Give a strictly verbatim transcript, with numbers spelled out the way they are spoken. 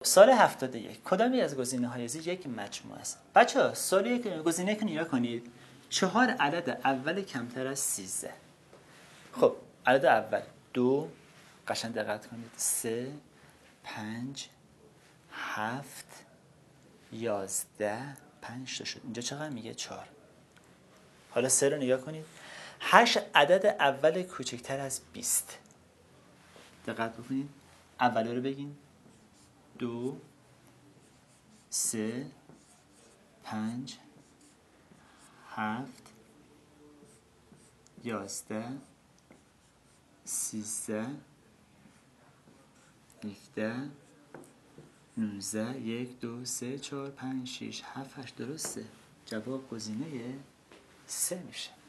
سال هفتاد و یک کدامی از گزینه های زیر یک مجموعه است؟ بچه ها سال یک گزینه که نیا کنید چهار عدد اول کمتر از سیزده. خب عدد اول دو، قشنگ دقت کنید، سه، پنج، هفت، یازده، پنج تا شد. اینجا چقدر میگه؟ چهار. حالا سه رو نگاه کنید، هشت عدد اول کوچکتر از بیست. دقت بکنید، اوله رو بگین، دو، سه، پنج، هفت، یازده، سیزده، یکده، نوزده، یک، دو، سه، چهار، پنج، شیش، هفت، هشت. درسته. جواب گزینه سه میشه.